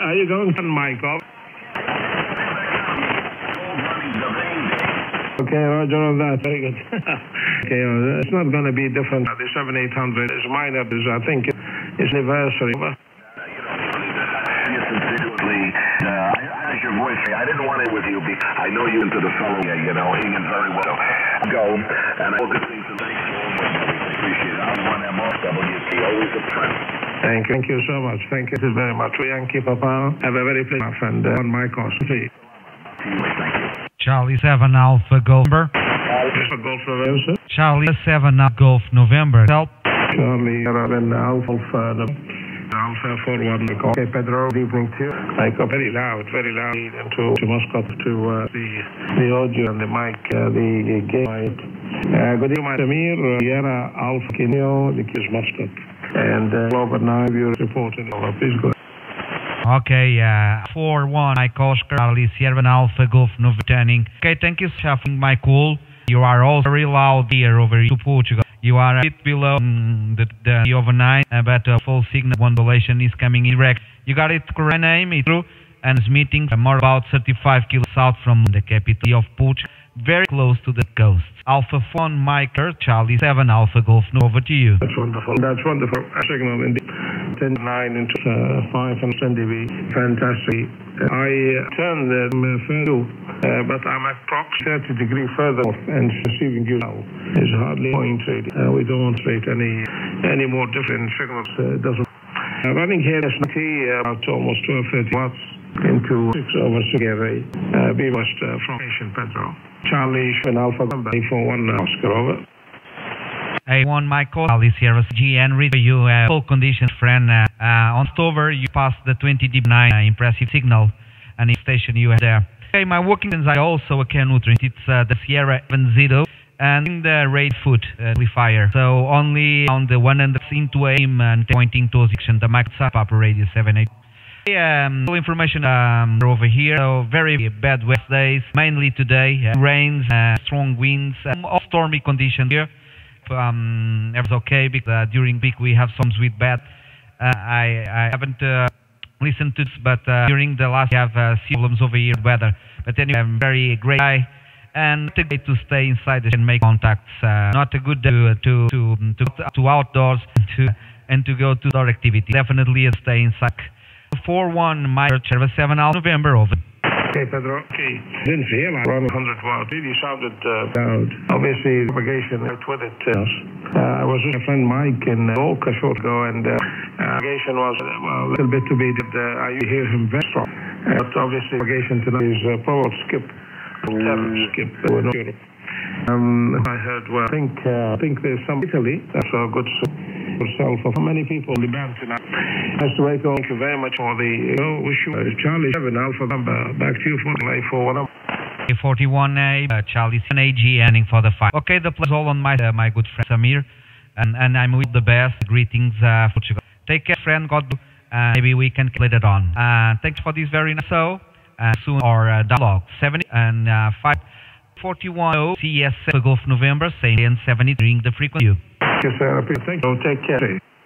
Are you going to Michael? Okay, roger on that. Very good. Okay, it's not going to be different. The 7800 is minor. I think it's anniversary. Your voice. I didn't want it with you because I know you into the fellow, Higgins very well. Go, and I will continue to thank you. Appreciate it. I'm on MRWC, always a friend. Thank you so much. Thank you very much. Yankee Papa, have a very pleasant friend on my course. See you. Thank you. Charlie 7 Alpha Golf November. Golf November. Charlie 7 Golf November. Help. Charlie 7 Alpha. Alpha 41. Okay, Pedro, good evening to you. I got very loud into Moscow to the audio and the mic, the game. Good evening, Samir, Sierra Alpha Kino, the Kiss Moscow. And over now, you're reporting over. Please go. Okay, 4-1, Mike Oscar, Charlie 7 Alpha Golf November turning. Okay, thank you for shuffling my call. You are also very loud here over to Portugal. You are a bit below the overnight, but full signal modulation is coming in direct. You got it correct name, it's true, and it's meeting more about 35 kilos south from the capital of Portugal, very close to the coast. Alpha 4 Mike, Charlie 7 Alpha Golf, over to you. That's wonderful. Signal indeed. 10-9 into 5 and 10 dB. Fantastic. I turned further, but I'm approximately 30 degrees further north and receiving you now. It's hardly point trading. We don't want to trade any more different signals. Doesn't. Running here is about almost 1230 watts into 6/6 array. Be west from Asian Pedro. Charlie and Alpha number 41 Oscar over. A1 Michael, Charlie Sierra G Henry, you full condition friend. On Stover, you passed the 20 dB9 impressive signal, and in station you had there. Okay, my working lens I also a canoe nutrient. It's the Sierra 70 and in the raid foot amplifier. So only on the one end into aim and pointing towards action, the max up upper radius 78. No information over here. So very bad wet days, mainly today. Rains, strong winds, all stormy conditions here. Everything's okay because during peak we have some sweet bad. I haven't listened to this, but during the last we have problems over here with weather. But anyway, I'm very great guy. And it's a great to stay inside and make contacts. Not a good day to outdoors and to go to outdoor activity. Definitely stay inside. 4-1 Mike 7 November over. Okay, Pedro. Okay. Didn't realize around 100 watts. Really sounded loud. Obviously, propagation with it. I was with a friend Mike in Oka short ago, and propagation was a little bit to be. I hear him very strong. But obviously, propagation tonight is probably skip. Skip. Europe. I heard. Well, I think there's some Italy. That's a good. Yourself for many people in the band tonight. Thank you very much for the wish you Charlie 7 Alpha number back to you for the 41A Charlie 7 AG ending for the 5. Okay, the pleasure all on my good friend Samir, and I'm with the best greetings Portugal. Take care, friend. God, maybe we can get it on. Thanks for this very nice show. Soon our dialogue 70 and 541 CS Golf November same and 70 during the frequency. Yes, sir. Thank you. Take care.